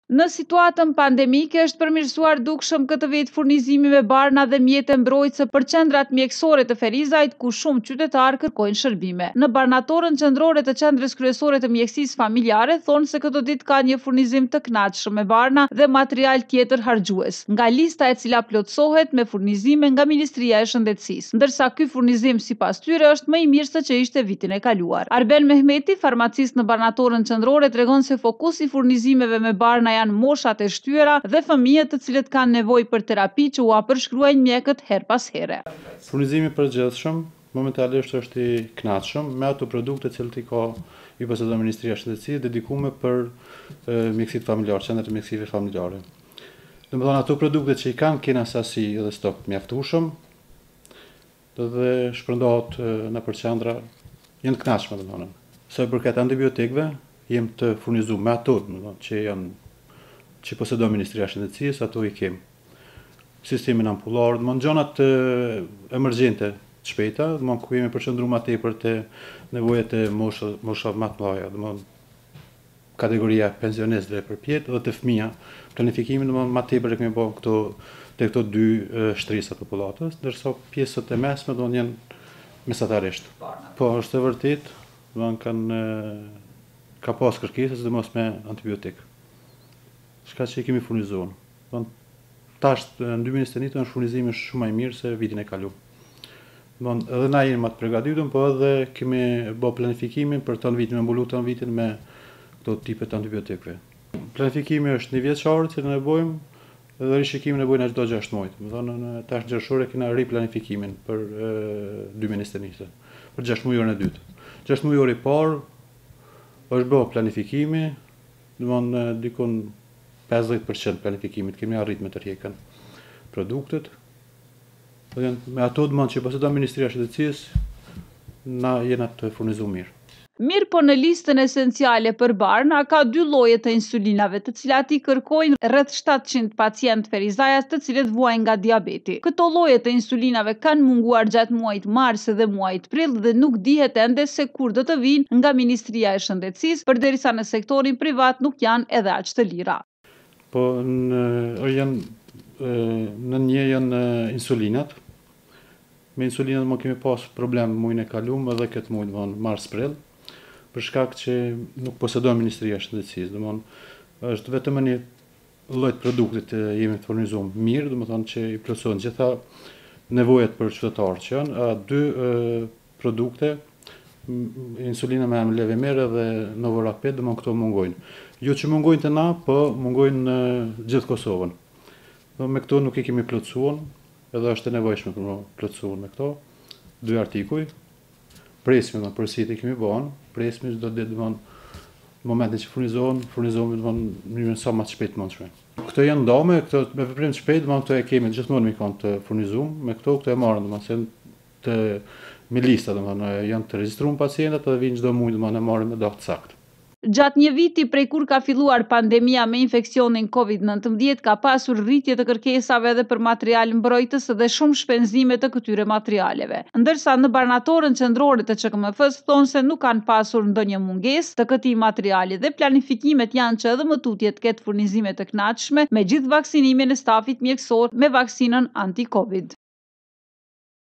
Në situatën pandemike është përmirësuar dukshëm këtë vit furnizimi me barna dhe mjete mbrojtëse për qendrat mjekësore të Ferizajt, ku shumë qytetarë kërkojnë shërbime. Në barnatorën qendrore të qendrës kryesore të mjekësisë familjare thonë se këtë ditë ka një furnizim të kënaqshëm me barna dhe material tjetër harxhues, nga lista e cila plotësohet me furnizime nga Ministria e Shëndetësisë, ndërsa ky furnizim sipas tyre është më i mirë se që ishte vitin e kaluar. Arben Mehmeti, farmacist në barnatorën qendrore, tregon se fokusi i furnizimeve me barna janë moshat e shtyera dhe fëmijët të cilët kanë nevojë për terapi që u përshkruajnë mjekët her pas here. Furnizimi i përgjithshëm momentalisht është i kënaqshëm me ato produkte që i posedon Ministria e Shëndetësisë dedikuar për mjekësitë familjare, qendrat e mjekësive familjare. Domethënë ato produkte që i kanë sasi dhe stok mjaftueshëm dhe shpërndohet nëpër qendra janë të kënaqshme domethënë. Sa i përket antibiotikëve, jemi të furnizuar me ato që posedon Ministria e Shëndetësisë, ato i kemi. Sistemin ampullar, gjonat emergjente të shpejta, ku jemi përqendruar më tepër te nevojat e moshave më të mëdha, kategoria pensionistëve përpjet dhe të fëmija. Planifikimin më tepër e kemi bërë këto dy shtresa të popullatës, ndërsa pjesët e mesme janë mesatarisht. Po, është e vërtet, ka pas kërkesë sidomos me antibiotik. Shka që i kemi furnizuar. Tash në 2021 është furnizimi shumë më i mirë se vitin e kaluar. Edhe na jemi më të përgatitur, po edhe kemi bërë planifikimin për ton vitin, me mbulu ton vitin me këto tipe të antibiotikëve. Planifikimi është një vjeçar që ne bëjmë dhe rishikimin e bëjmë çdo 6 muaj. Domethënë tash gjershore kena riplanifikimin për 2021, për 6 mujorën e dytë. 6 mujor i parë është bërë planifikimi, domethënë dikon 50% planifikimit kemi arrit me të rjekën produktet. Me ato dëmon që posedon Ministria e Shëndetësisë, na jena të furnizuar mirë. Mirë, po në listën esenciale për barna ka 2 lloje të insulinave, të cilat i kërkojnë rreth 700 pacientë ferizajas të cilët vuajnë nga diabeti. Këto lloje të insulinave kanë munguar gjatë muajit mars dhe muajit prill dhe nuk dihet ende se kur do të vinë nga Ministria e Shëndetësisë, përderisa në sektorin privat nuk janë edhe aq të lira. Po në një janë insulinat. Me insulinat më kemi pas problem muajin e kaluar edhe këtë muaj mars-prill, për shkak që nuk posedon Ministria e Shëndetësisë. Domethënë është vetëm një lloj produkti që jemi të furnizuar mirë, domethënë që i plotësojnë gjitha nevojat për qytetarët që janë. Dy produkte, insulina me emrin Levimer dhe Novorapid, domethënë këto mungojnë. Jo që mungojnë të na, po mungojnë në gjithë Kosovën. Me këto nuk i kemi plotësuar, edhe është e nevojshme për më plotësuar me këto 2 artikuj. Presmi përsi i kemi bën, presmi çdo ditë në momentin që furnizohen në mënyrën sa më të shpejtë mundshme. Këto janë ndame, këto me veprim të shpejtë, këto e kemi gjithmonë me kanë të furnizuar, me këto e marrën me lista, janë të regjistruar pacientët dhe vinë çdo muaj e marrin me datë saktë. Gjatë një viti prej kur ka filluar pandemia me infeksionin COVID-19, ka pasur rritje të kërkesave edhe për material mbrojtës dhe shumë shpenzime të këtyre materialeve. Ndërsa në barnatorën qendrore të QKMF-s thonë se nuk kanë pasur ndonjë mungesë të këtij materiali dhe planifikimet janë që edhe më tutje të ketë furnizime të kënaqshme me gjithë vaksinimin e stafit mjekësor me vaksinën anti-COVID.